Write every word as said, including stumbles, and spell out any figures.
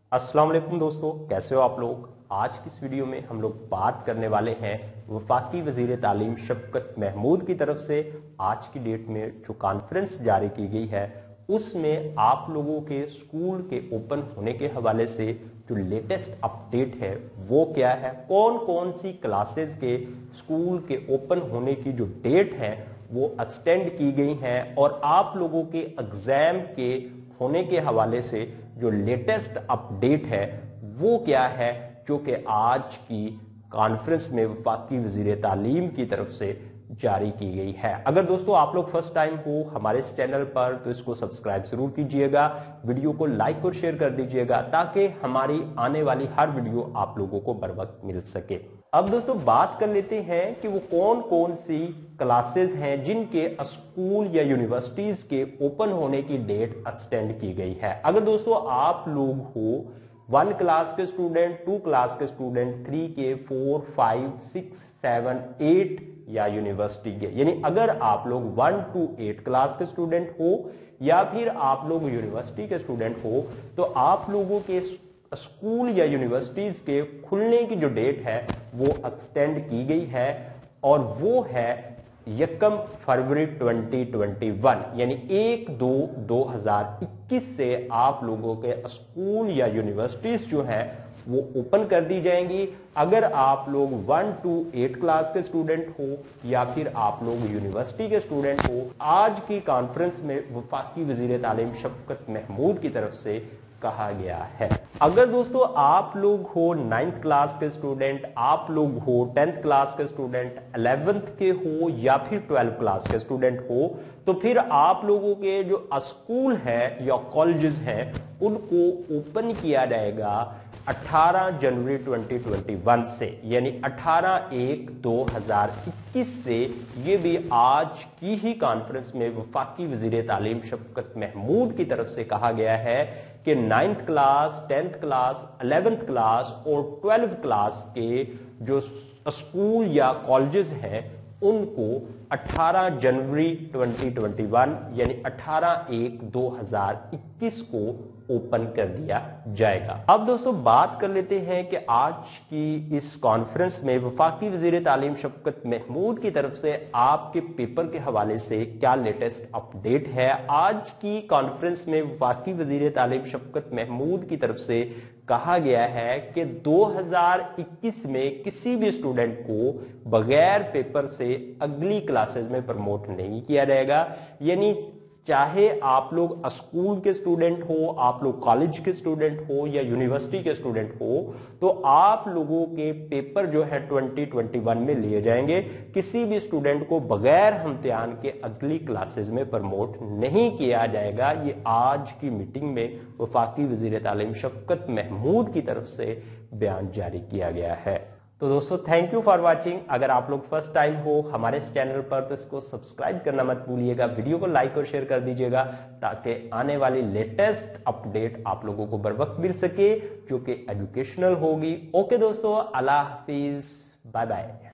अस्सलाम वालेकुम दोस्तों, कैसे हो आप लोग। आज की इस वीडियो में हम लोग बात करने वाले हैं वफाकी वजीर तालीम शफकत महमूद की तरफ से आज की डेट में जो कॉन्फ्रेंस जारी की गई है उसमें आप लोगों के स्कूल के ओपन होने के हवाले से जो लेटेस्ट अपडेट है वो क्या है, कौन कौन सी क्लासेस के स्कूल के ओपन होने की जो डेट है वो एक्सटेंड की गई हैं और आप लोगों के एग्जाम के होने के हवाले से जो लेटेस्ट अपडेट है वो क्या है, जो कि आज की कॉन्फ्रेंस में वफाकी वजीर तालीम की तरफ से जारी की गई है। अगर दोस्तों आप लोग फर्स्ट टाइम हो हमारे इस चैनल पर तो इसको सब्सक्राइब जरूर कीजिएगा, वीडियो को लाइक और शेयर कर दीजिएगा ताकि हमारी आने वाली हर वीडियो आप लोगों को बर वक्त मिल सके। अब दोस्तों बात कर लेते हैं कि वो कौन कौन सी क्लासेस हैं जिनके स्कूल या यूनिवर्सिटीज के ओपन होने की डेट एक्सटेंड की गई है। अगर दोस्तों आप लोग हो वन क्लास के स्टूडेंट, टू क्लास के स्टूडेंट, थ्री के, four, five, six, seven, eight या यूनिवर्सिटी के, यानी अगर आप लोग वन टू एट क्लास के स्टूडेंट हो या फिर आप लोग यूनिवर्सिटी के स्टूडेंट हो तो आप लोगों के स्कूल या यूनिवर्सिटीज के खुलने की जो डेट है वो एक्सटेंड की गई है और वो है यकम फरवरी दो हज़ार इक्कीस, यानी एक दो दो हजार इक्कीस से आप लोगों के स्कूल या यूनिवर्सिटीज जो है वो ओपन कर दी जाएंगी। अगर आप लोग वन टू एट क्लास के स्टूडेंट हो या फिर आप लोग यूनिवर्सिटी के स्टूडेंट हो, आज की कॉन्फ्रेंस में वफाकी वजीर तालीम शफकत महमूद की तरफ से कहा गया है। अगर दोस्तों आप लोग हो नाइन्थ क्लास के स्टूडेंट, आप लोग हो टेंथ क्लास के स्टूडेंट, इलेवेंथ के हो या फिर ट्वेल्थ क्लास के स्टूडेंट हो तो फिर आप लोगों के जो स्कूल है या कॉलेजेस हैं उनको ओपन किया जाएगा अठारह जनवरी दो हज़ार इक्कीस से, यानी अठारह एक दो हजार इक्कीस से। ये भी आज की ही कॉन्फ्रेंस में वफाकी वजीर तालीम शफकत महमूद की तरफ से कहा गया है कि ninth class, tenth class, eleventh class और ट्वेल्थ क्लास के जो स्कूल या कॉलेजेस हैं उनको अठारह जनवरी दो हज़ार इक्कीस यानी अठारह एक दो हजार इक्कीस को ओपन कर दिया जाएगा। अब दोस्तों बात कर लेते हैं कि आज की इस कॉन्फ्रेंस में वफाकी वजीर तालीम शफकत महमूद की तरफ से आपके पेपर के हवाले से क्या लेटेस्ट अपडेट है। आज की कॉन्फ्रेंस में वफाकी वजीर तालीम शफकत महमूद की तरफ से कहा गया है कि दो हज़ार इक्कीस में किसी भी स्टूडेंट को बगैर पेपर से अगली क्लासेस में प्रमोट नहीं किया जाएगा, यानी चाहे आप लोग स्कूल के स्टूडेंट हो, आप लोग कॉलेज के स्टूडेंट हो या यूनिवर्सिटी के स्टूडेंट हो, तो आप लोगों के पेपर जो है दो हज़ार इक्कीस में लिए जाएंगे। किसी भी स्टूडेंट को बगैर इम्तिहान के अगली क्लासेस में प्रमोट नहीं किया जाएगा। ये आज की मीटिंग में वफाकी वजीर तालीम शफकत महमूद की तरफ से बयान जारी किया गया है। तो दोस्तों थैंक यू फॉर वाचिंग। अगर आप लोग फर्स्ट टाइम हो हमारे इस चैनल पर तो इसको सब्सक्राइब करना मत भूलिएगा, वीडियो को लाइक और शेयर कर दीजिएगा ताकि आने वाली लेटेस्ट अपडेट आप लोगों को बर वक्त मिल सके जो कि एजुकेशनल होगी। ओके दोस्तों, अल्लाह हाफिज, बाय बाय।